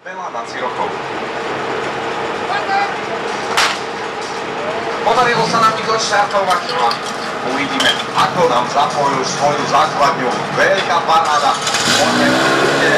Veľa na rokov. Podarilo sa nám ich odštartovať a uvidíme, ako nám zapojujú svoju základňu. Veľká paráda.